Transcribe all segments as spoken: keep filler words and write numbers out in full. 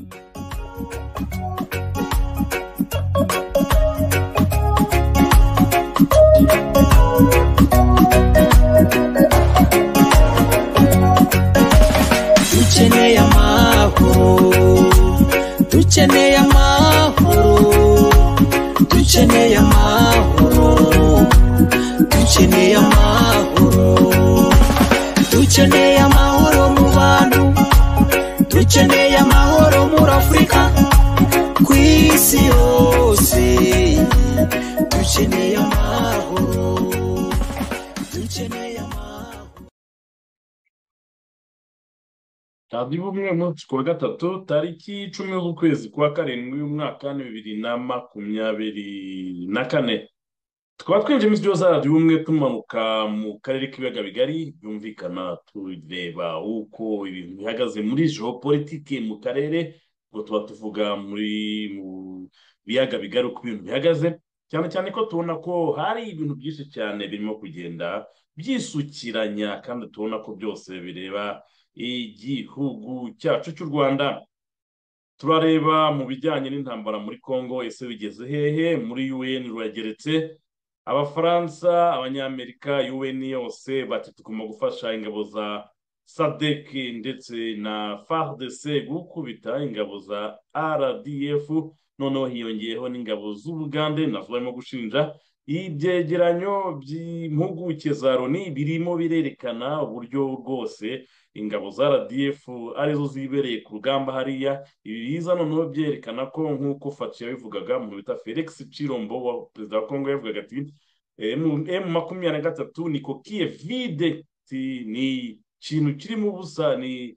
dukeneye amahoro dukeneye amahoro dukeneye amahoro dukeneye amahoro dukeneye amahoro mu bantu dukeneye amahoro muri Afrika ku isi yose dukeneye amahoro dukeneye amahoro. Tadi bumwe munsi kwa gatatu tariki icumi z'ukwezi kwa karindwi y'umwaka bibiri na makumyabiri na kane tukaba twinjiye mu byose radio bumwe tumanuka mu karere k'ibiyaga bigari byumvikana tureba uko ibintu bihagaze muri geopolitique mu karere ngo tuba tuvuga muri mu biyaga bigari uko ibintu bihagaze cyane cyane ko tubona ko hari ibintu byinshi cyane birimo kugenda byisukiranya kandi tubona ko byose bireba igihugu cyacu cy'u Rwanda. Turareba mu bijyanye n'intambara muri Congo ese bigeze hehe, muri U N rurageretse, abafaransa abanyamerika U N yose bati tugomba gufasha ingabo za S A D C ndetse na F A R D C gukubita ingabo za R D F, noneho hiyongeyeho n'ingabo z'Ubugande nazo barimo gushinja. Ibyegeranyo by'impuguke za Loni birimo birerekana uburyo rwose ingabo za R D F arizo zibereye ku rugamba hariya. Ibi biza noneho byerekana ko nk'uko Faci yabivugaga mu bita Felix Chilombo wa perezida wa Congo yavugaga ati M makumyabiri na gatatu ni coquille vide, ni ikintu kirimo ubusa, ni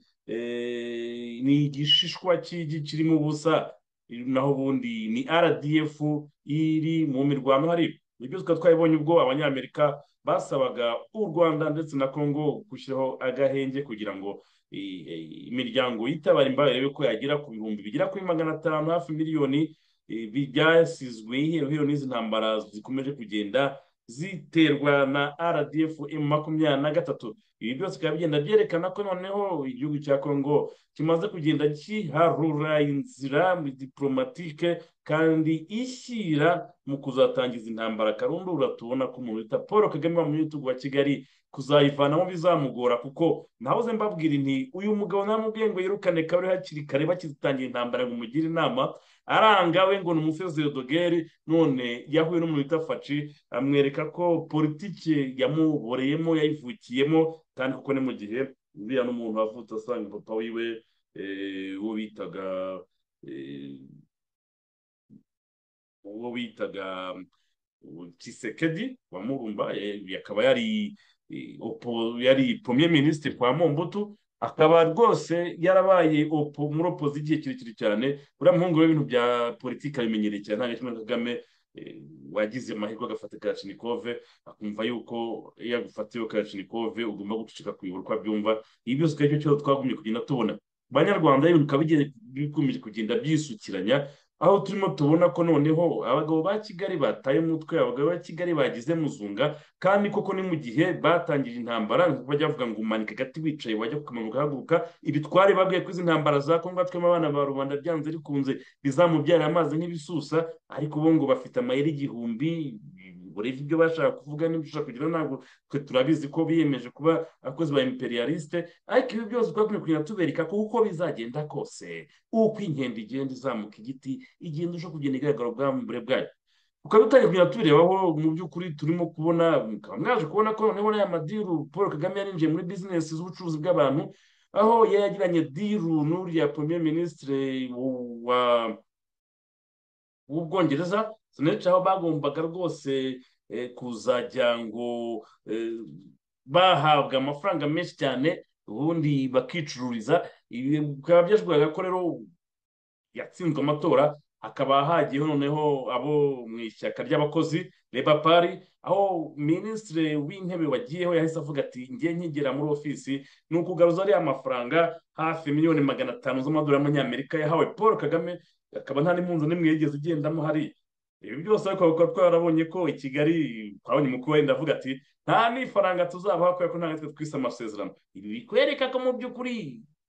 ni igishishwa cy'igi kirimo ubusa, naho ubundi ni R D F iri mu mirwano hari. Ibyo twabonye ubwo abanyamerika basabaga u Rwanda ndetse na Congo gushyiraho agahenge kugira ngo imiryango yitabara imbabare irebe ko yagira ku bihumbi bigera kuri magana atanu hafi miliyoni byasizwe ihero n'izi ntambara zikomeje kugenda ziterwa na R D F M makumyabiri na gatatu. Ibi byose bikaba bigenda byerekana ko noneho igihugu cya Congo kimaze kugenda kiharura inzira mu diplomatique kandi ishyira mu kuzatangiza intambara karundura. Tubona ko umuntu wita Paul Kagame mu yutugu wa Kigali kuzayivanamo bizamugora, kuko nahoze mbabwira inti uyu mugabo namubwiye ngo yirukane kabiri hakiri kare bakizitangira intambara ngo mugire inama, aranga we ngo ni umufezero dogeri. None yahuye n'umuntu wita Faci amwereka ko politike yamuboreyemo yayivukiyemo, kandi kuko ni mu gihe uriya n'umuntu wavutse asanga papa wiwe uwo bitaga uwo bitaga Tshisekedi wa Murumba, yakaba yari yari premier ministre kwa Mobutu, akaba rwose yarabaye muri opposition igihe kirekire cyane. Uriya muhungu w'ibintu bya politiki abimenyereye cyane, nta kimwe Kagame wagize amahirwe agafata Kalashnikov akumva yuko iyo agufatiye Kalashnikov ugomba gucika kuyobora uko abyumva. Ibi byose kandi cyo twagumye kugenda tubona Banyarwanda ibintu kabigeze bikomeje kugenda byisukiranya, aho turimo tubona ko noneho abagabo ba Kigali bataye umutwe, abagabo ba Kigali bagize muzunga. Kandi koko ni mu gihe batangije intambara bajya bavuga ngo umanika gati wicaye wajya kumanuka haguruka. Ibi twari babwiye ko izi ntambara za Kongo twema abana ba Rwanda byanze rikunze bizamubyara amazi nk'ibisusa, ariko bo ngo bafite amayeri igihumbi. Uretse ibyo bashaka kuvuga n'ibyo kugira ntabwo twe turabizi ko biyemeje kuba akozi ba imperialiste, ariko ibi byose twagumye kugira tubereka ko uko bizagenda kose, uko inkende igenda izamuka igiti igenda ushaka kugenda igaragara ubwambure bwayo. Ukaba utangiye kugira tubirebaho mu by'ukuri turimo kubona, mwaje kubona ko noneho n'aya madiru Paul Kagame yarinjiye muri business z'ubucuruzi bw'abantu, aho yagiranye diru n'uriya premier ministre wa w'Ubwongereza Seneca, aho bagombaga rwose kuzajya ngo bahabwa amafaranga menshi cyane ubundi bakicururiza. Ibi bikaba byashobora ko rero yatsinzwe amatora, hakaba hagiyeho noneho abo mu ishyaka ry'abakozi Labour Party, aho ministre w'intebe wagiyeho yahise avuga ati ngiye nkigera muri ofisi ni ukugaruza ariya amafaranga hafi miliyoni magana atanu z'amadolari y'Amerika yahawe Paul Kagame, akaba nta n'impunzi n'imwe yigeze igendamo hari. Ibi byose ariko bakaba twarabonye ko i Kigali twabonye umukuru wenda avuga ati nta n'ifaranga tuzabaha kubera ko nta natwe twise amasezerano. Ibi bikwereka ko mu by'ukuri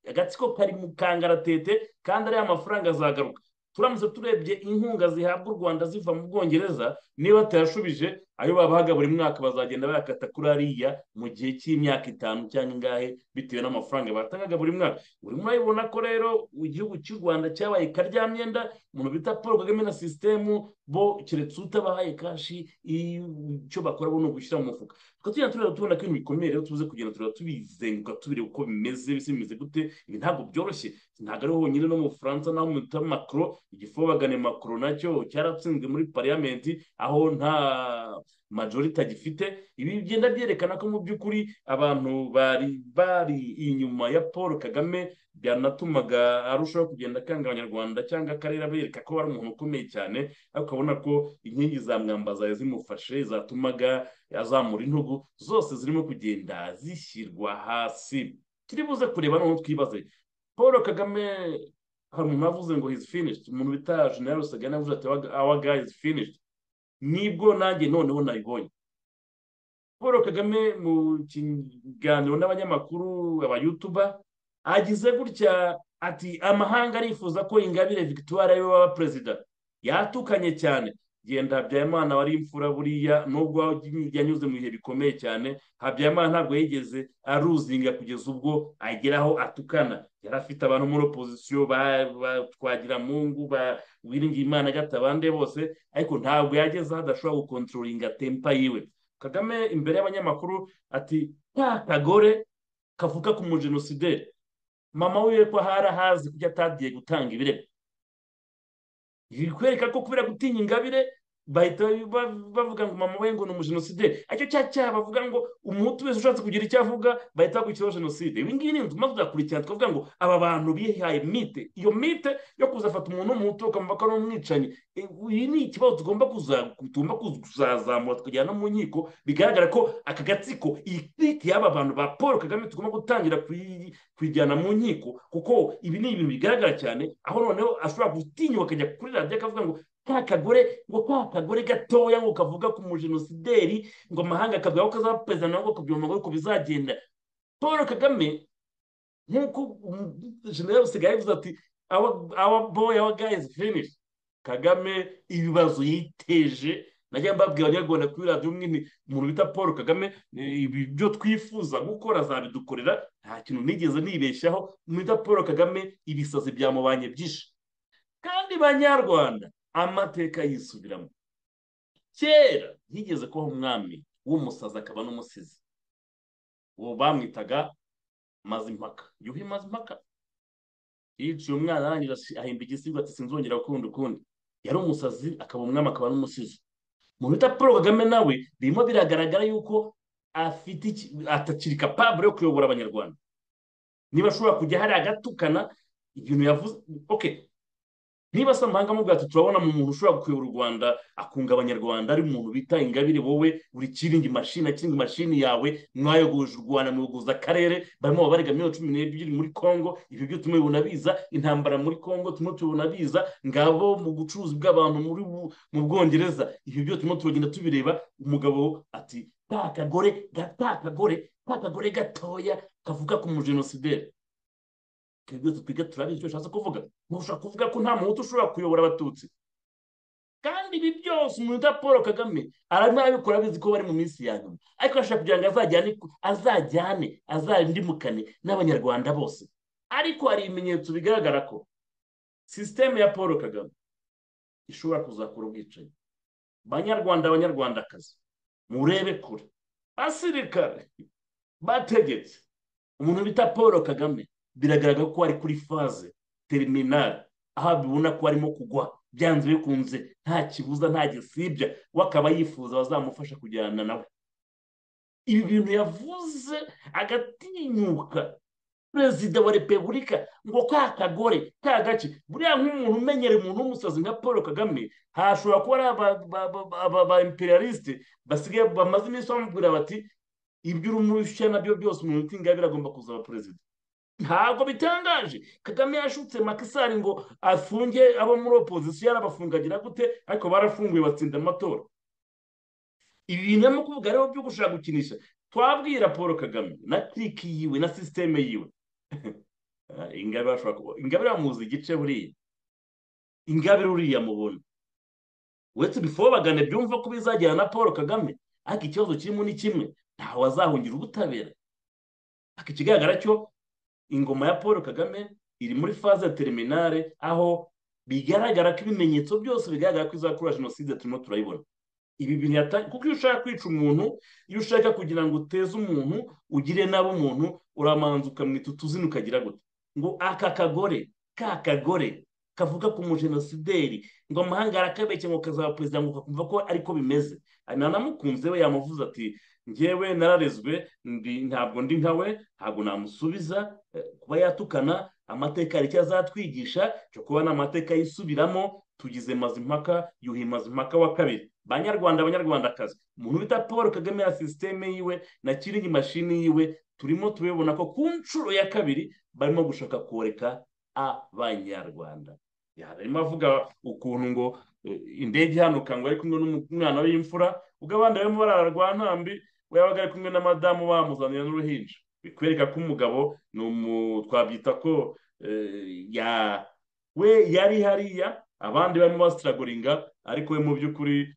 agatsiko kari mu kangaratete kandi ariya mafaranga azagaruka. Turamutse turebye inkunga zihabwa u Rwanda ziva mu Bwongereza, niba batayashubije ayo babahaga buri mwaka bazagenda bayakata kuri ariya mu gihe cy'imyaka itanu cyangwa ingahe bitewe n'amafaranga batangaga buri mwaka. Urimo urabibona ko rero igihugu cy'u Rwanda cyabaye karyamyenda, umuntu bita Paul Kagame na sisitemu bo keretse utabahaye kashi icyo bakora bo ni ugushyira mu mufuka. Tukaba tugenda tureba tubona ko ibintu bikomeye rero tuze kugenda tureba tubizenguka tubireba uko bimeze bise bimeze gute. Ibi ntabwo byoroshye, ntabwo ariho honyine, no mu Bufaransa naho umuta Macron, igifobagane Macron nacyo cyaratsinzwe muri parliamenti aho nta majority agifite. Ibi bigenda byerekana ko mu by'ukuri abantu bari bari inyuma ya Paul Kagame byanatumaga arushaho kugenda akanga abanyarwanda cyangwa akarere abereka ko ari umuntu ukomeye cyane, ariko ukabona ko inkingi za mwamba zawe zimufashe zatumaga azamura intugu zose zirimo kugenda zishyirwa hasi. Turi buze kureba noneho twibaze Paul Kagame, hari umuntu wavuze ngo he's finished, umuntu bita General Sagana yavuze ati our guy is finished. Nibwo nanjye noneho nabibonye. Paul Kagame mu kiganiro n'abanyamakuru aba YouTuber agize gutya ati amahanga arifuza ko Ingabire Victoire ariwe waba perezida. Yatukanye cyane. Genda Habyarimana wari imfura buriya nubwo yanyuze mu bihe bikomeye cyane, Habyarimana ntabwo yigeze aruzinga kugeza ubwo ageraho atukana. Yari afite abantu muri opposition ba Twagiramungu, ba Uwiringiyimana, Gatabande bose, ariko ntabwo yageze adashobora gukontrolinga tempa yiwe. Kagame imbere y'abanyamakuru ati nta kagore kavuga ku mujenosideri, mama wiwe ko harahazi kujya atagiye gutanga ibirego. Bikwereka ko kubera gutinya Ingabire bahita bavuga ngo mama we ngo ni umujenosideri. Icyo cyaha bavuga ngo umuhutu wese ushatse kugira icyo avuga bahita bagukiraho jenoside. Ibi ngibi ni inzuma tuzakurikirana tukavuga ngo aba bantu bihaye mite, iyo mite yo kuzafata umuntu w'umuhutu ukamva ko ari umwicanyi. Iyi ni ikibazo tugomba kuzagomba kuzazamura tukajyana no mu nkiko, bigaragara ko aka gatsiko iyi clique y'aba bantu ba Paul Kagame tugomba gutangira kwijyana mu nkiko, kuko ibi ni ibintu bigaragara cyane, aho noneho ashobora gutinyuka akajya kuri radiyo akavuga ngo ka kagore ngo ka kagore gatoya ngo kavuga ku mujenosideri ngo amahanga akavuga ko kazaba perezida nabwo kubyumva ngo uko bizagenda. Paul Kagame nk'uko General Usigaye yavuze ati our boy our guy is finished. Kagame ibibazo yiteje, najya mbabwira abanyarwanda kuri radiyo mwini umuntu bita Paul Kagame ibi byo twifuza gukora azabidukorera, nta kintu nigeze nibeshyaho. Mwita Paul Kagame ibisazi byamubanye byinshi, kandi banyarwanda amateka yisubiramo. Kera higeze kubaho umwami w'umusazi akaba n'umusizi, uwo bamwitaga Mazimpaka. Yuhi Mazimpaka yiciye umwana arangira ahimba igisigo ati sinzongera gukunda ukundi. Yari umusazi akaba umwami akaba n'umusizi. Umuntu bita Paul Kagame nawe birimo biragaragara yuko afite atakiri capable yo kuyobora abanyarwanda. Niba ashobora kujya hari agatukana ibintu yavuze, okay, niba se amahanga mubwira ati turabona mu muntu ushobora kuyobora u Rwanda akunga abanyarwanda ari umuntu bita Ingabire, wowe uri kiringi mashini akiringi mashini yawe mwayogoje u Rwanda mwiyogoza akarere, barimo babarega miliyoni cumi n'ebyiri muri Congo. Ibyo byo tumwe bibona biza, intambara muri Congo tumwe tubona biza, ngabo mu bucuruzi bw'abantu muri mu Bwongereza, ibyo byo tumwe tugenda tubireba. Umugabo ati ta kagore gata kagore ta kagore gatoya kavuga ku mujenosideri. Kebyo twiga turabizi icyo ashatse kuvuga. Ntushaka kuvuga ko nta muntu ushobora kuyobora abatutsi, kandi ibi byose umuntu wa Paul Kagame arimo abikora abizi ko bari mu minsi ya nyuma, ariko ashaka kugira ngo azajyane azajyane azandimukane n'abanyarwanda bose. Ariko hari ibimenyetso bigaragara ko sisiteme ya Paul Kagame ishobora kuzakora ubwicanyi. Banyarwanda abanyarwandakazi murebe kure, basirikare bategetse umuntu bita Paul Kagame biragaragara ko ari kuri faze terminale, aho bibona ko arimo kugwa byanze bikunze, nta kibuza nta gisibya, wakaba yifuza bazamufasha kujyana nawe. Ibi bintu yavuze agatinyuka perezida wa repubulika ngo ka kagore ka gace, buriya nk'umuntu umenyere umuntu w'umusazi nka Paul Kagame hashobora kuba ari aba imperialiste basigaye bamaze iminsi bamubwira bati ibyo urumushya nabyo byose umuntu utingabira agomba kuzaba perezida. Ntabwo bitangaje Kagame yashutse Makisari ngo afunge abo muri opposition, yarabafungagira gute, ariko barafunguye batsinda amatora. Ibi bintu arimo kuvuga rero byo gushaka gukinisha, twabwira Paul Kagame na clique yiwe na systeme yiwe ingabire ashobora kuba ingabire amuzi igice buriya ingabire uriya mubona uretse bifo bagane byumva ko bizagera na Paul Kagame ariko ikibazo kirimo ni kimwe ntawe wazahungira ubutabera ariko ikigaragara cyo ingoma ya Paul Kagame iri muri faze terminale aho bigaragara ko ibimenyetso byose bigaragara ko izakora jenoside turimo turayibona ibi bintu kuko iyo ushaka kwica umuntu iyo ushaka kugira ngo uteze umuntu ugire nabo umuntu uramanza ukamwita utuzina ukagira gute ngo aka kagore ka kagore kavuga ku mujenosideri ngo amahanga arakabeshye ngo kazaba perezida ngo kakumva ko ariko bimeze nanamukunze we yamuvuze ati njyewe nararezwe ntabwo ndi nkawe ntabwo namusubiza kuba yatukana amateka hari icyo azatwigisha cyo kuba n'amateka yisubiramo tugize Mazimpaka yuhi Mazimpaka wa kabiri banyarwanda abanyarwandakazi umuntu bita Paul Kagame ya sisiteme yiwe na kiringi mashini yiwe turimo tubibona ko ku nshuro ya kabiri barimo gushaka koreka abanyarwanda yarimo avuga ukuntu ngo indege ihanuka ngo ari kumwe n'umwana w'imfura ubwo abandi barimo bararwa ntambi we yabaga ari kumwe na madamu bamuzaniye n'uruhinja bikwereka ko umugabo ni twabyita ko ya we yari hariya abandi barimo basitiragoringa ariko we mu by'ukuri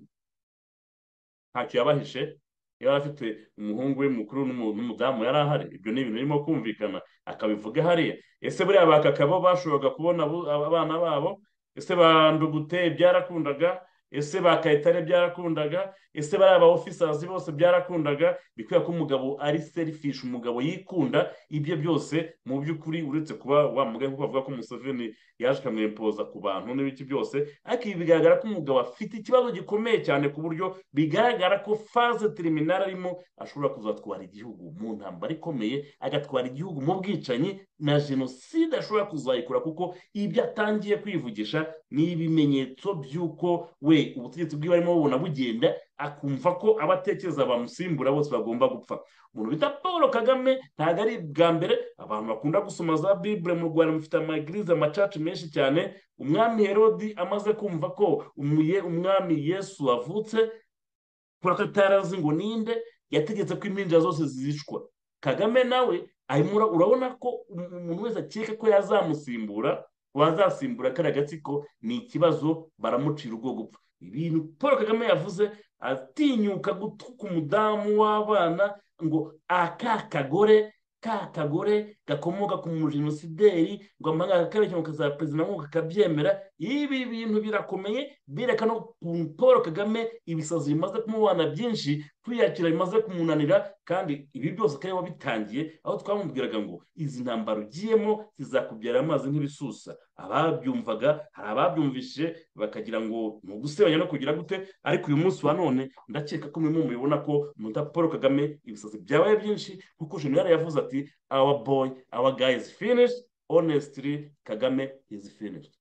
ntacyo yabahishe yari afite umuhungu we mukuru n'umudamu yari ahari ibyo ni ibintu birimo kumvikana akabivuga hariya ese buriya bakakabo bashoboraga kubona abana babo ese ba Ndugute byarakundaga ese ba Kayitare byarakundaga ese bariya ba officers bose byarakundaga bikwiye ko umugabo ari selfish umugabo yikunda ibyo byose mu by'ukuri uretse kuba wamugaye kuko bavuga ko Museveni yaje kamwempoza ku bantu n'ibiki byose ariko ibi bigaragara ko umugabo afite ikibazo gikomeye cyane ku buryo bigaragara ko faze terminale arimo ashobora kuzatwara igihugu mu ntambara ikomeye agatwara igihugu mu bwicanyi na jenoside ashobora kuzayikora kuko ibyo atangiye kwivugisha ni ibimenyetso by'uko we ubutegetsi bwiwe arimo bubona bugenda akumva ko abatekereza bamusimbura bose bagomba gupfa umuntu bita Paul Kagame ntabwo ari bwa mbere abantu bakunda gusoma za Bible mu Rwanda mufite amagirize amacaci menshi cyane umwami Herodi amaze kumva ko umuye umwami Yesu avutse kubera ko atarazi ngo ninde yategetse ko impinja zose zicwa Kagame nawe arimo urabona ko umuntu wese akeka ko yazamusimbura wazasimbura kariya gatsiko ni ikibazo baramucira ubwo gupfa ibintu Paul Kagame yavuze atinyuka gutuka umudamu w'abana ngo aka kagore ka kagore gakomoka ku mujenosideri ngo amahanga akabeshya ngo kazaba perezida nk'uko akabyemera ibi bintu birakomeye bireka no Paul Kagame ibisazi bimaze kumubana byinshi kwiyakira bimaze kumunanira kandi ibi byose kari wabitangiye aho twamubwiraga ngo izi ntambaro ugiyemo zizakubyara amazi nk'ibisusa ababyumvaga hari ababyumvise bakagira ngo ni ugusebanya no kugira gute ariko uyu munsi wa none ndakeka ko murimo mubibona ko umuntu Paul Kagame ibisazi byabaye byinshi kuko jenerali yavuze ati our boy our guy is finished honestly Kagame is finished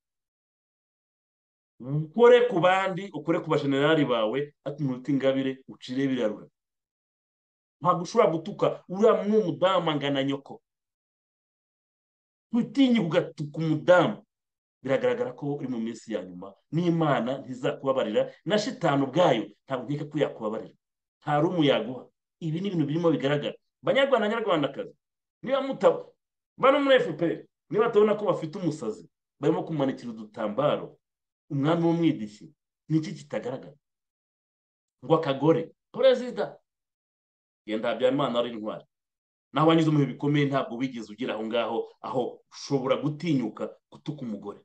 ukore ku bandi ukore ku bajenerali bawe ati umuntu Ingabire ucire birarura ntabwo ushobora gutuka uriya n'umudamu angana nyoko ntutinye ugatuka umudamu biragaragara ko uri mu minsi ya nyuma n'Imana ntizakubabarira na shitani ubwayo ntabwo nkeka ko yakubabarira nta rumu yaguha ibi ni ibintu birimo bigaragara banyarwanda nyarwandakazi niba mutaba bano muri F P R niba batabona ko bafite umusazi barimo kumanikira udutambaro umwami w'umwidishyi niki kitagaragara ngo akagore perezida yenda Habyarimana ari intwari naho wanyuze mu bihe bikomeye ntabwo wigeze ugira aho ngaho aho ushobora gutinyuka gutuka umugore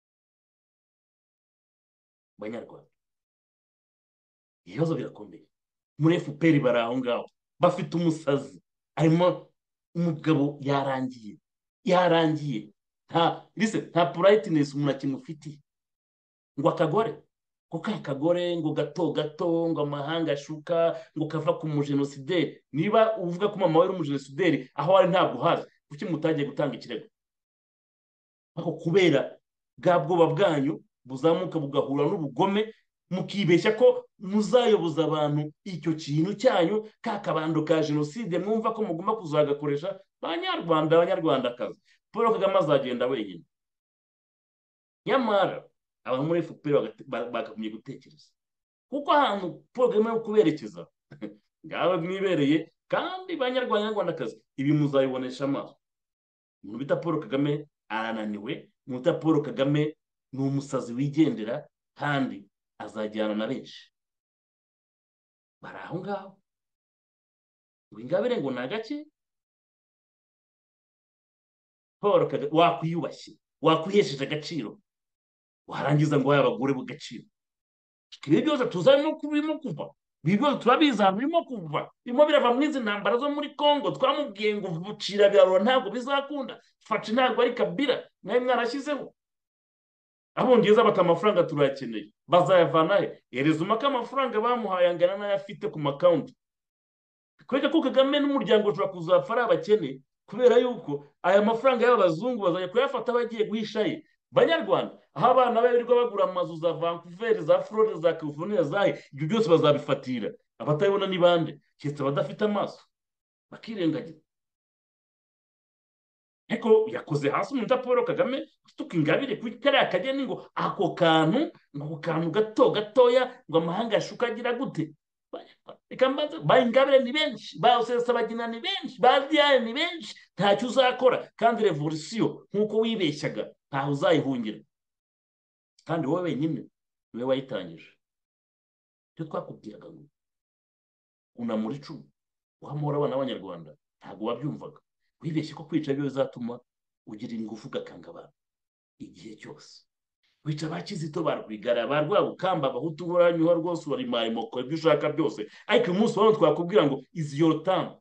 banyarwanda ibibazo birakomeye muri F P R bari aho ngaho bafite umusazi arimo umugabo yarangiye yarangiye nta listen nta politeness umuntu akimufitiye ngo akagore ko ka kagore ngo gato gato ngo amahanga ashuka ngo kava ku mujenosideri niba uvuga ko mama we ari umujenosideri aho ari ntabwo hazi kuki mutagiye gutanga ikirego aho kubera bwa bwoba bwanyu buzamuka bugahura n'ubugome mukibeshya ko muzayoboza abantu icyo kintu cyanyu ka kabando ka jenoside mwumva ko mugomba kuzagakoresha banyarwanda abanyarwandakazi Paul Kagame azagenda wenyine nyamara abantu muri F P R bakagombye gutekereza kuko ahantu Paul Kagame ari kuberekeza ngaho mwibereye kandi banyarwanda nyarwandakazi ibi muzayibonesha amaso umuntu bita Paul Kagame arananiwe, umuntu bita Paul Kagame ni umusazi wigendera kandi azajyana na benshi bari aho ngaho. ngo Ingabire ngo ni agake. Paul Kagame wakwiyubashye, wakwihesheje agaciro, warangiza ngo wahe abagore b'agaciro. Ibi byose tuzarimo kubirimo kuva, ibi byose turabizi ahantu birimo kuva, birimo birava muri izi ntambara zo muri Congo. Twamubwiye ngo bucira byarura ntabwo bizakunda, Faci ntabwo ari Kabila nawe mwarashyizeho. Abongereza bata amafaranga turayakeneye, bazayavana he? Ereza umaka amafaranga bamuhaye angana n'ayo afite ku makawunti. Kubera ko Kagame n'umuryango ushobora kuzapfa ari abakene, kubera yuko aya mafaranga y'abazungu bazajya kuyafata bagiye guhishaye. Banyarwanda, aho abana birirwa bagura amazu za Vancouver, za Florida, za California, zahe, ibyo byose bazabifatira. Abatabibona ni bande? Keretse abadafite amaso bakirengagiza. Eko yakoze hasi umuntu Paul Kagame tuka Ingabire kuri kariya kageni ngo ako kantu ngo kantu gato gatoya ngo amahanga yashukagira gute. Ikambaza ba Ingabire ni benshi, ba Rusesabagina ni benshi, ba Diane ni benshi, ntacyo uzakora. Kandi revolution nkuko wibeshyaga ntaho uzayihungira, kandi wowe wenyine niwe wayitangije. Cyo twakubwiraga ngo unamuri icumu uhamura abana b'Abanyarwanda ntabwo wabyumvaga. Wibeshye ko kwica byo bizatuma ugira ingufu ugakanga abantu igihe cyose. Wica ba Kizito, ba Rwigara, ba Rwabukamba, Abahutu uranyuha rwose, wari marimo ko ibyo ushaka byose. Ariko uyu munsi wano twakubwira ngo is your time.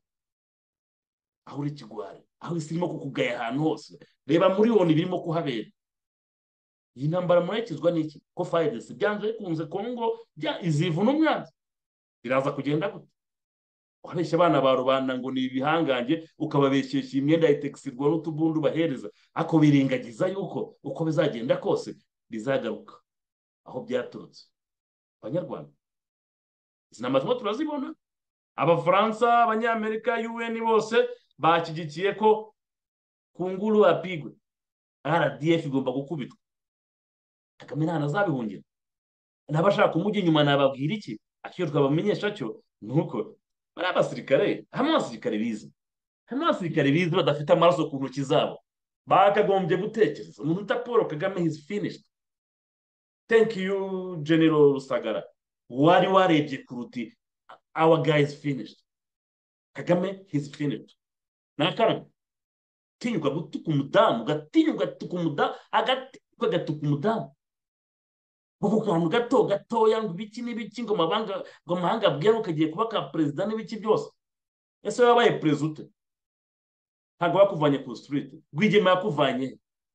Aho uri kigwari, aho isi irimo kukugaya ahantu hose. Reba muri woni birimo kuhabera. Iyi ntambara murekizwa n'iki? Ko F A R D C byanze bikunze Kongo bya izivu n'umwanzi biraza kugenda gute? Wabeshya abana ba rubanda ngo ni ibihangange, ukababeshyeshya imyenda y'itekisirwa n'utubundu bahereza, ako birengagiza yuko uko bizagenda kose bizagaruka aho byaturutse. Banyarwanda, izi nama turazibona. Abafaransa, Abanyamerika, U N bose bashyigikiye ko Kunguru apigwe, R D F igomba gukubitwa. Kagame nta nazabihungira. N'abashaka kumujya inyuma nababwira iki? Acyo twabamenyesha cyo nuko bari abasirikare, hamwe abasirikare bize, hamwe abasirikare bize badafite amaraso ku ntoki zabo, bakagombye gutekereza. Umuntu uta Paul Kagame is finished. Thank you General Rusagara, wari warebye kuruti our guy is finished. Kagame he's finished. Nakara tinyuka gutuka umudamu, gatinyuka gutuka umudamu, agatinyuka gatuka umudamu. Kuko kantu gato gatoya ngo ibiki n'ibiki ngo mabanga ngo mahanga bwiye ukagiye kuba ka president n'ibiki byose. Ese wabaye president ntabwo bakuvanye ku street, Rwigema yakuvanye.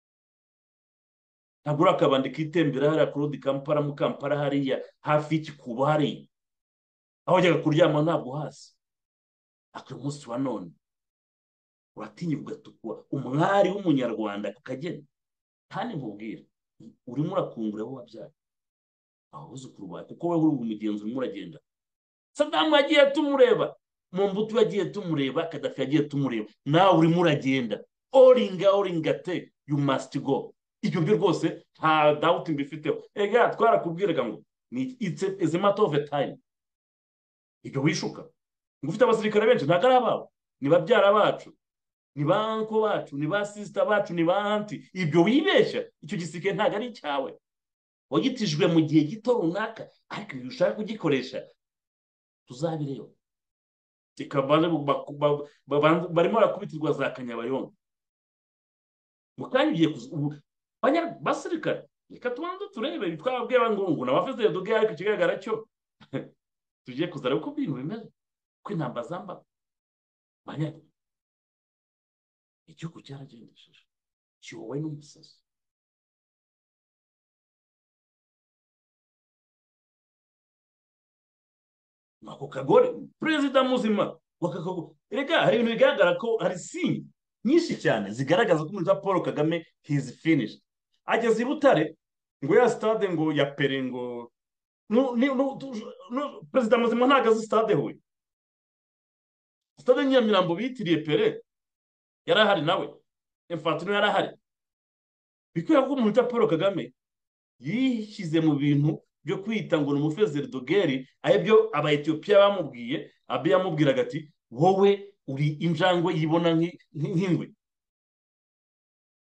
Ntabwo urakabandi kitembera hariya Claude Kampala mu Kampala hariya hafi y'Ikikubo hariya, aho jyaga kuryama ntabwo hasi. Akiri umunsi wa none uratinya ugatukwa umwari w'umunyarwanda ku Kageni. Kandi nkubwira urimo urakungura aho wabyara aho uzukuru bawe, kuko wowe uri umugenzi urimo uragenda. Saddam yagiye tumureba, Mobutu yagiye tumureba, Gaddafi yagiye tumureba, nawe urimo uragenda. Oringa oringa te, you must go. Ibyo byo rwose nta doubt mbifiteho. Ega twarakubwiraga ngo ni it's a, it's a matter of a time. Ibyo wishuka ngo ufite abasirikare benshi ntago ari abawe, ni babyara bacu, ni banko bacu, ni ba sister bacu, ni ba auntie. Ibyo wibeshya, icyo gisirikare ntago ari cyawe, wagitijwe mu gihe gito runaka, ariko iyo ushaka kugikoresha tuzabireba. Ikabane barimo barakubitirwa za Kanyabayonga. Mukanya ugiye banya basirikare, reka tubanze turebe twababwira ngo ngo nabafite doge ariko kigaragara cyo tugiye kuzara uko bintu bimeze ko intamba zamba. Banya icyo ku cyaragendesheje cyowe n'umusazi. Mako kagore president muzima wakakago. Reka hari ibintu bigaragara ko hari sinye nyinshi cyane zigaragaza ko umuntu Paul Kagame he is finished. Ageze i Butare ngo ya stade ngo ya Pere ngo no no no president muzima ntagaze stade hoye. Stade Nyamirambo bitiriye Pere yarahari nawe, Infantino yarahari. Bikwiye ko umuntu Paul Kagame yishyize mu bintu byo kwita ngo n'umufezeri dogeri, ayebyo aba Ethiopia bamubwiye. Abe yamubwiraga ati wowe uri injangwe yibona nk'ingwe.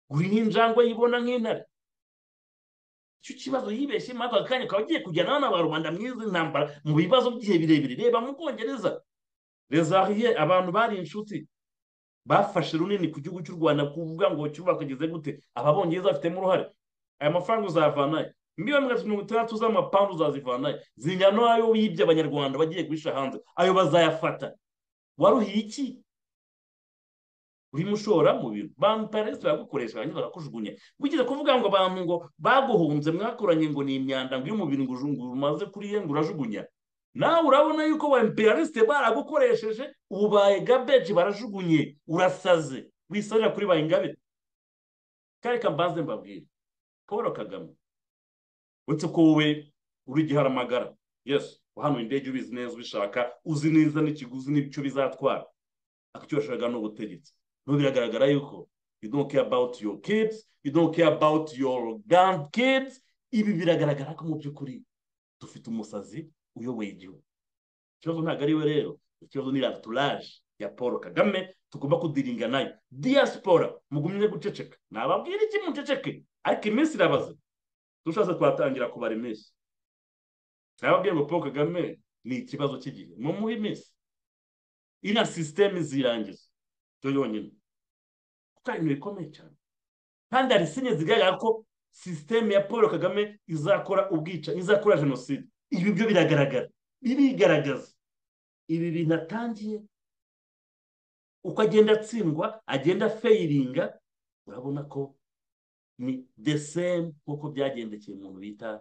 uri nk'injangwe yibona nk'intare. icyo kibazo yibeshye maze akanya ukaba ugiye kujyana n'aba rubanda mwiza intambara mu bibazo by'igihe birebire. Reba mu Bwongereza rezariye abantu bari inshuti bafashe runini ku gihugu cy'u Rwanda kuvuga ngo cyubakageze gute. Ababongereza bafitemo uruhare. Aya mafaranga uzavanayo miliyoni mirongo itandatu z'amapawundi uzazivanayo zingana n'ayo wibye abanyarwanda bagiye guhisha hanze. Ayo bazayafata. Waruhiye iki? urimo ushora mu bintu bantu paresi bagukoresha hanyuma bakakujugunya. Wigeze kuvuga ngo abantu ngo baguhunze mwakoranye ngo ni imyanda ngo y'umubiri ngo ujunguru umaze kuriye ngo urajugunya. Nawe urabona yuko ba imperialiste baragukoresheje ubaye gabeji barajugunye urasaze wisarira kuri ba Ingabire. Kare kambaze mbabwira Paul Kagame uretse ko wowe uri giharamagara yes hano indege ubizi neza ubishaka uzi neza n'ikiguzi n'icyo bizatwara akicyoshaka n'ubutegetsi. No biragaragara yuko you don't care about your kids, you don't care about your grandkids. Ibi biragaragara ko mu by'ukuri dufite umusazi uyoboye igihugu. Ikibazo ntabwo ari we rero, ikibazo ni entourage ya Paul Kagame tugomba kudiringa nayo. Diaspora mugumye guceceka. Nababwira iki muceceke ariko iminsi irabaze. Dushatse twatangira kubara iminsi. Nababwiye ngo Paul Kagame ni ikibazo cy'igihe. Mu muhe iminsi ina system zirangiza cyo yonyine kuko ari ibintu bikomeye cyane kandi hari sinye zigaragara ko system ya Paul Kagame izakora ubwica izakora genocide. Ibi byo biragaragara birigaragaza. Ibi bintu atangiye uko agenda atsindwa agenda failinga urabona ko ni the same nkuko byagendekeye umuntu bita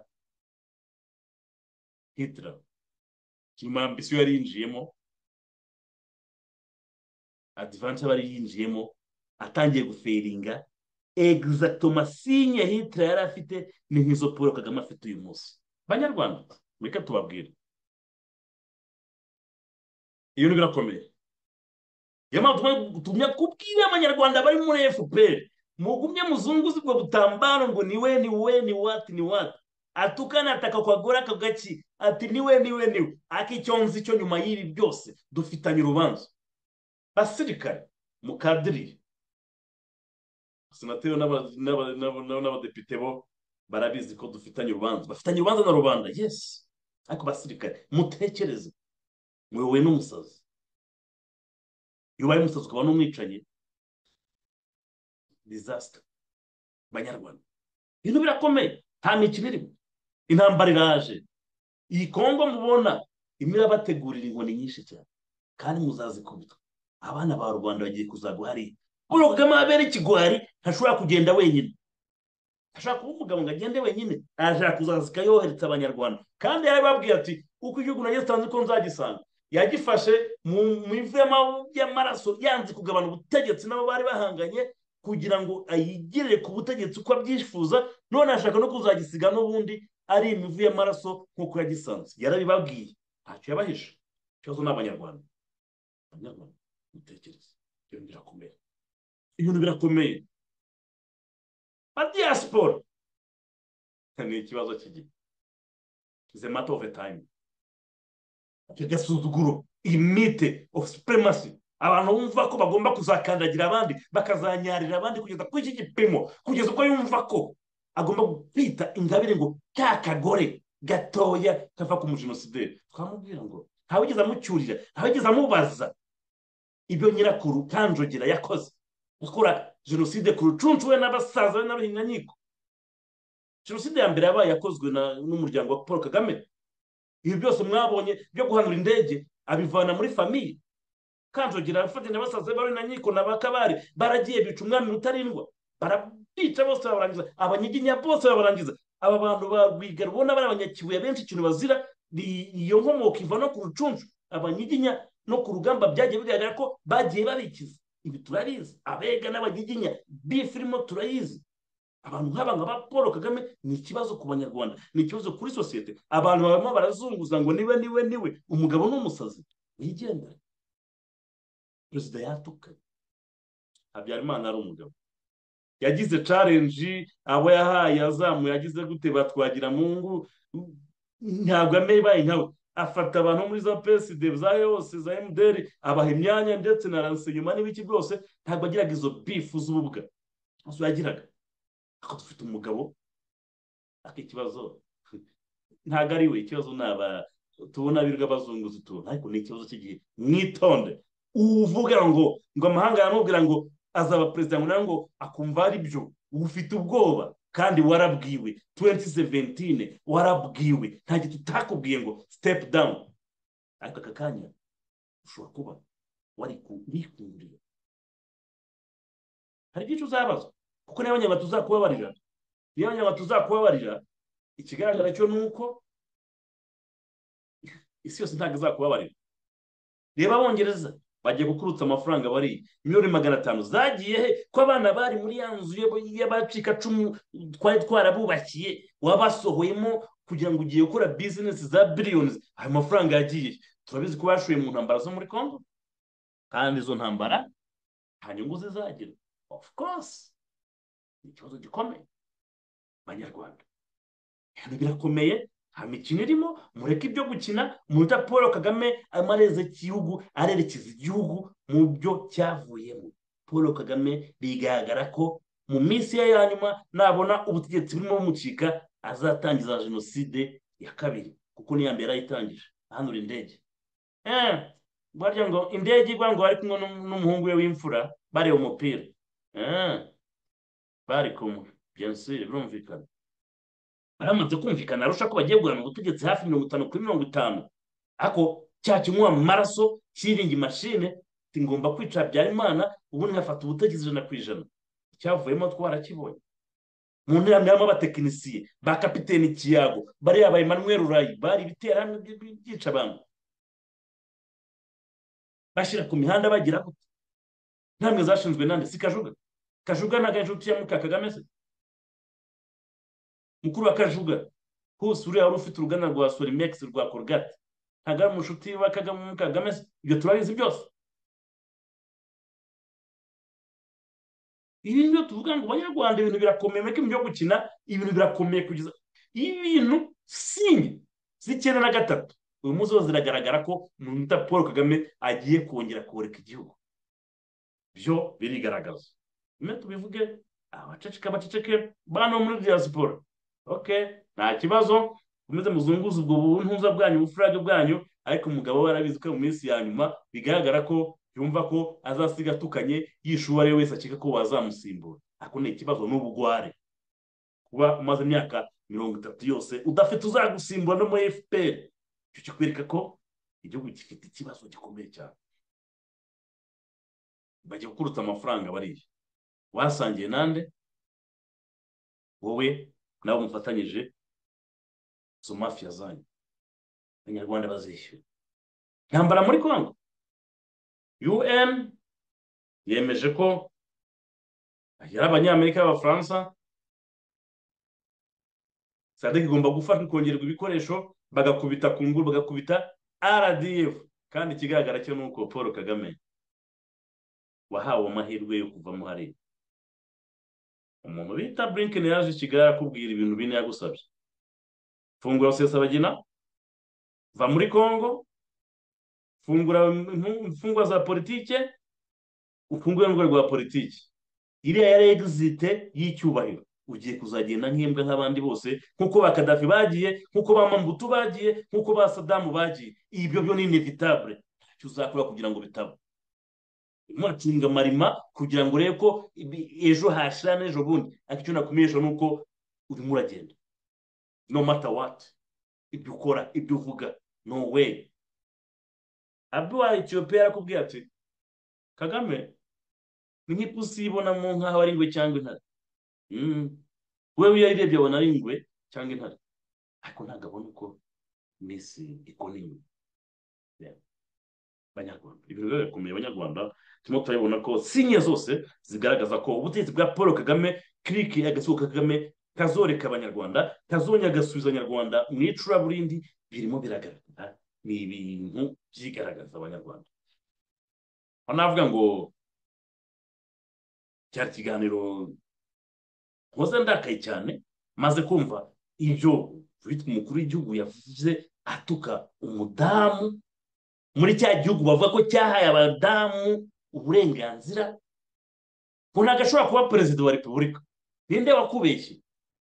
Hitler. Kima ambisiyo yari yinjiyemo advance bari yinjiyemo atangiye gufailinga exactement signe Hitler yari afite ni nk'izo Paul Kagame afite uyu munsi. Banyarwanda reka tubabwire iyo ni birakomeye. Yamatu gutumya kubwira abanyarwanda bari muri F P R mugumye muzunguzi bwo butambaro ngo niwe ni we ni what ni what atukana ataka kwagora kagaki ati niwe niwe niwe akicyonzi cyo nyuma y'ibi byose dufitanye urubanza. Basirikare mukadiri senateri n'abadepite bo barabizi ko dufitanye urubanza. Bafitanye urubanza na rubanda yes ariko basirikare mutekereze mwewe n'umusazi. Iyo ubaye umusazi ukaba n'umwicanyi disaster. Banyarwanda ibintu birakomeye nta mikino irimo. Intambara iraje. Iyi Kongo mubona imira bategurira inkoni nyinshi cyane kandi muzazikubita. Abana ba Rwanda bagiye kuzaguhari. Paul Kagame abere ikigwari ntashobora kugenda wenyine. Ashaka kuvuga ngo agende wenyine ashaka kuzazika yohereza abanyarwanda kandi yarababwiye ati uko igihugu nagiye tanze ko nzagisanga. Yagifashe mu mivema y'amaraso yanze kugabana ubutegetsi nabo bari bahanganye kugira ngo ayigirire ku butegetsi uko abyifuza. None ashaka no kuzagisiga n'ubundi ari imivu y'amaraso nk'uko yagisanze. Yarabibabwiye ntacyo yabahisha. Ikibazo n'abanyarwanda. Abanyarwanda mutekereze ibintu birakomeye. Ibintu birakomeye. Ba diaspora ni ikibazo cy'igihe. It's a matter of a time. Kigasuzuguro imite of supremacy. Abantu bumva ko bagomba kuzakandagira abandi bakazanyarira abandi kugeza ku iki gipimo kugeza uko yumva ko agomba kwita Ingabire ngo kakagore gatoya kava ku mujenosideri. Twamubwira ngo ntawigeze amucyurira ntawigeze amubaza ibyo nyirakuru Kanjogera yakoze gukora genocide ku rucuncu we n'abasaza we n'abahinyanyiko. Genocide ya mbere yabaye yakozwe n'umuryango wa Paul Kagame. Ibi byose mwabonye byo guhanura indege abivana muri famiye. Kanjogera afatanya n'abasaza be n'abahinyanyiko n'abakabari baragiye bica umwami Rutarindwa barabica bose barangiza. Abanyiginya bose barangiza. Aba bantu barwiga rubona bari abanyakibuye benshi ikintu bazira iyo nkomoko iva no ku rucuncu. Abanyiginya no ku rugamba byagiye bigaragara ko bagiye babikiza. Ibi turabizi. Abega n'abanyiginya bifirimo turayizi. Abantu nk'aba ngaba Paul Kagame ni ikibazo ku banyarwanda ni ikibazo kuri societe. Abantu barimo barazunguza ngo niwe niwe niwe umugabo n'umusazi wigenda. Perezida yatuka Habyarimana ari umugabo yagize challenge abo yahaye azamu yagize gute batwagira Mungu ntabwo amebaye nkawe afata abantu muri za P S D za yose za M D R abaha imyanya ndetse na ransenyuma n'ibiki byose ntabwo agiraga izo beef z'ububwa. maso yagiraga ako dufite umugabo akikibazo ntago ari we ikibazo naba tubona birirwa bazunguza utuntu ariko ni ikibazo cy'igihe mwitonde uvuga ngo ngo amahanga yamubwira ngo azaba perezida ngo nawe ngo akumva ari byo ufite ubwoba kandi warabwiwe twenty seventeen warabwiwe nta gihe tutakubwiye ngo step down ariko aka kanya ushobora kuba wari kubikundira hari byinshi uzabaza kuko niba abanyarwanda tuzakubabarira niba abanyarwanda tuzakubabarira ikigaragara cyo ni uko isi yose ntabwo izakubabarira reba abongereza bagiye gukurutsa amafaranga bari miliyoni magana atanu zagiye he ko abana bari muri ya nzu y'abacikacumu twari twarabubakiye wabasohoyemo kugira ngo ugiye gukora bizinesi za biliyoni ayo mafaranga yagiye turabizi ko bashoye mu ntambara zo muri Congo kandi izo ntambara nta nyungu zizagira of course ni ikibazo gikomeye banyarwanda ibintu birakomeye nta mikino irimo mureke ibyo gukina muruta Paul Kagame amareze igihugu arerekeza igihugu mu byo cyavuyemo Paul Kagame bigaragara ko mu minsi ye ya nyuma nabona ubutegetsi burimo bumucika azatangiza jenoside ya kabiri kuko niya mbere ayitangije ahanura indege eh barya ngo indege igwa ngo ari kumwe n'umuhungu we w'imfura bareba umupira eh bari kumwe bien sûr birumvikana baramaze kumvikana arusha ko bagiye guhana ubutegetsi hafi mirongo itanu kuri mirongo itanu ako cyakinywa mu maraso kiringi machine tingomba kwica Habyarimana ubu nkafata ubutegetsi ijana ku ijana cyavuyemo twarakibonye mu ntambwe y'ama batekinisiye ba kapiteni Kiyago bari yabaye Emmanuel Rurayi bari biterana byica abantu bashira ku mihanda bagira gute ntambwe zashinzwe nande si Kajuga Kajuga na gajuti ya Muka Kagame se mukuru wa Kajuga hose uriya wari ufite uruganda rwa Sorimex rwa Colgate ntaga mushuti wa Kagame Kagame ibyo turabizi byose ibi byo tuvuga ngo banyarwanda ibintu birakomeye meke byo gukina ibintu birakomeye kugeza ibintu sinye zikena na gatatu uyu munsi wose ziragaragara ko n'uta Paul Kagame agiye kongera koreka igihugu byo birigaragaza ime tubivuge abaceceka abaceceke bano muri diaspora okay nta kibazo umeze muzunguza ubwo buntuza bwanyu ubufurage bwanyu ariko umugabo warabizi ko mu minsi ya nyuma bigaragara ko yumva ko azasiga atukanye yishuwa rero wese akeka ko wazamusimbura ako ni ikibazo n'ubugware kuba umaze imyaka mirongo itatu yose udafite uzagusimbura no muri F P R cyo kikwereka ko igihugu gifite ikibazo gikomeye cyane bagiye gukurutsa amafaranga bariye wasangiye nande wowe nawe mufatanyije zo mafia zanyu abanyarwanda bazishyura ntambara muri Congo U N yemeje ko yari abanyamerika b'abafaransa sadek igomba gufashwa kongerwa ibikoresho bagakubita ku nguru bagakubita R D F kandi ikigaragara cyo nuko Paul Kagame wahawe amahirwe yo kuvamo hari umuntu bita Blinken yaje Kigali akubwira ibintu bine yagusabye fungura Rusesabagina va muri Congo fungura imfungwa za politike ufungure n'urwego rwa politike iriya yari exit y'icyubahiro ugiye kuzagenda nk'imbwa nk'abandi bose nkuko ba Gaddafi bagiye nkuko ba Mobutu bagiye nkuko ba Saddam bagiye ibyo byo ni inevitable cyo uzakora kugira ngo bitaba mwacunga marima kugira ngo urebe ko ejo hashira n'ejo bundi akicyo nakumenyesha nuko urimo uragenda no matter what ibyo ukora ibyo uvuga no way Abdu wa Ethiopia yarakubwiye ati Kagame ni nk'ipusi ibona mu nkaho ari ingwe cyangwa intare mm wewe yayirebye abona ari ingwe cyangwa intare ariko ntabwo abona uko misi ikonini banyarwanda ibintu birakomeye abanyarwanda turimo turabona ko sinye zose zigaragaza ko ubutegetsi bwa Paul Kagame clique y'agasuka Kagame kazoreka abanyarwanda kazonya gasubiza abanyarwanda mu icura burindi birimo biragaragara ni ibintu byigaragaza abanyarwanda anavuga ngo cyari kiganiro nkoze ndakaye cyane maze kumva ibyo witwa umukuru w'igihugu yavuze atuka umudamu muri cya gihugu bavuga ko cyahaye abadamu uburenganzira ngo ntabwo ashobora kuba perezida wa repubulika. Ninde wakubeshye?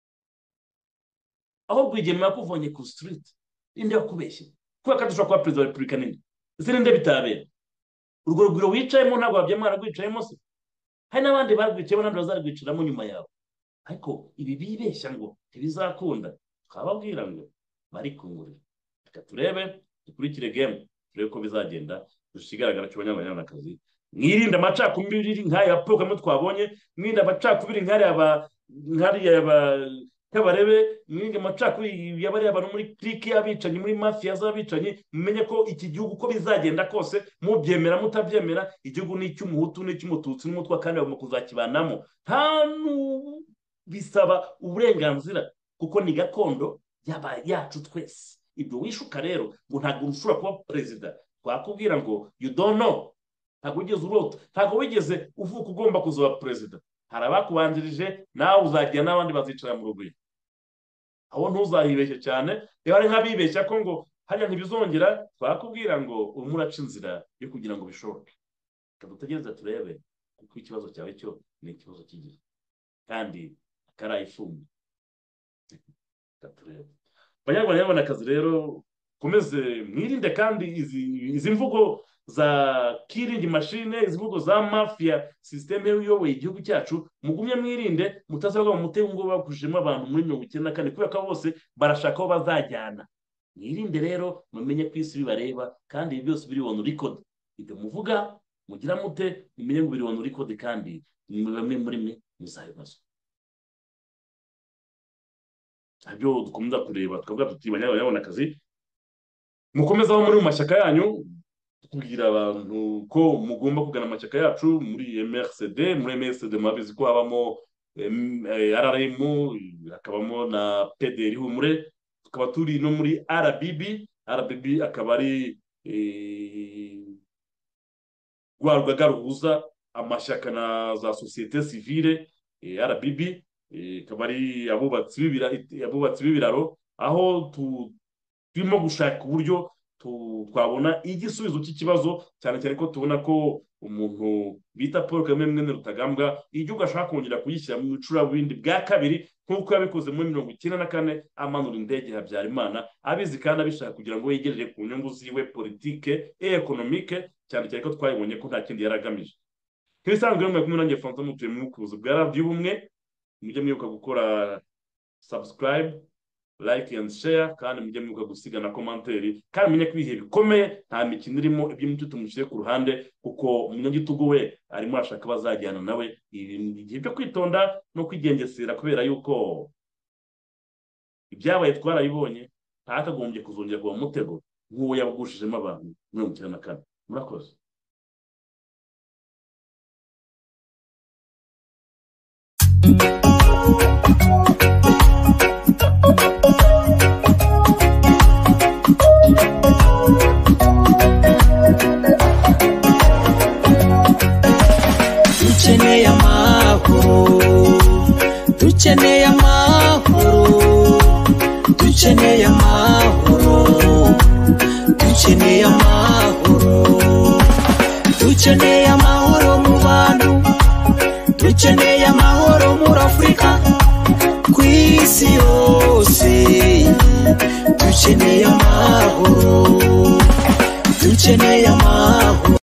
Aho Rwigema yakuvanye ku street, ninde wakubeshye? Kuba kadashobora kuba perezida wa repubulika ninde? Ese ninde bitabera? Urwo rugwiro wicayemo ntabwo wabyemara rwicayemo se? Hari n'abandi barwicayemo n'abandi bazarwiciramo nyuma yawe. Ariko ibi bibeshya ngo ntibizakunda, twababwira ngo bari kungurira. Reka turebe dukurikire game turebe ko bizagenda. Dusigaragara cyo abanyarwandakazi, mwirinde amacakubiri nk'aya Paul twabonye, mwirinde amacakubiri nk'ari aba nk'ari aba Kabarebe, mwirinde amacakubiri yabari abantu muri clique y'abicanyi, muri mafia z'abicanyi. Mumenye ko iki gihugu ko bizagenda kose, mubyemera mutabyemera, igihugu ni icy'umuhutu n'icy'umututsi n'umutwa kandi bagomba kuzakibanamo. Nta bisaba uburenganzira kuko ni gakondo yaba yacu twese. Ibyo wishuka rero ngo ntabwo ushobora kuba perezida, twakubwira ngo you don't know, ntabwo wigeze urota, ntabwo wigeze uvuka ugomba kuzaba perezida. Hari abakubanjirije, nawe uzagira n'abandi bazicara mu rugwiro. Aho ntuzahibeshye cyane, rero hari nk'abibeshya ko ngo hajya ntibizongera. Twakubwira ngo urimo uraca inzira yo kugira ngo bishoboke. Dutegereze turebe kuko ikibazo cyawe cyo ni ikibazo cy'igihe kandi akarayifunga. Turebe Banyarwandakazi rero, komeze mwirinde kandi izi izi mvugo za killing machine, izi mvugo za mafia system yoyoboye igihugu cyacu. Mugumye mwirinde mutazagwa mu mutego ngo bakujemo abantu muri mirongo icyenda na kane kubera ko bose barashaka aho bazajyana. Mwirinde rero, mumenye ko isi bibareba kandi ibi byose biri on record. Ibyo muvuga mugira mute, mumenye ngo biri on record kandi bamwe muri mwe muzabibazo. Abyo dukomeza kureba tukavuga tuti Banyarwandakazi, mukomeza aho muri mu mashyaka yanyu, kubwira abantu ko mugomba kugana amashyaka yacu muri M R C D. Muri M R C D mabizi ko habamo R R M, akabamo na P D R humure, tukaba turi no muri R B B. R B B akaba ari rwarugaga ruhuza amashyaka na za societe civile. R B B akaba ari abubatsi b'ibiraro, aho turimo gushaka uburyo twabona igisubizo cy'ikibazo, cyane cyane ko tubona ko umuntu bita Paul Kagame mwene Rutagambwa igihugu ashaka kongera kuyishyira mu icurabindi bwa kabiri nk'uko yabikoze muri mirongo icyenda na kane amanura indege Habyarimana, abizi kandi abishaka kugira ngo yegerere ku nyungu ziwe politike et économique, cyane cyane ko twayibonye ko nta kindi yaragamije. Nk'ibisanzwe mu kumwe nanjye Francois mutuye mu kuzo bwa Radio Ubumwe. Mujye mwibuka gukora subscribe, like and share, kandi mujye mwibuka gusiga na commentaire, kandi menye ko ibihe bikomeye nta mikino irimo iby'umutu tumushyire ku ruhande kuko umunyagitugu we arimo ashaka bazajyana nawe. Igihe byo kwitonda no kwigengesera kubera yuko ibyabaye twarayibonye, ntakagombye kuzongera kuba mutego nk'uwo yabugushijemo abantu mirongo icyenda na kane. Murakoze. Dukeneye amahoro, dukeneye amahoro, dukeneye amahoro, dukeneye amahoro, dukeneye amahoro mu bantu, dukeneye amahoro muri Afurika, ku isi yose dukeneye amahoro.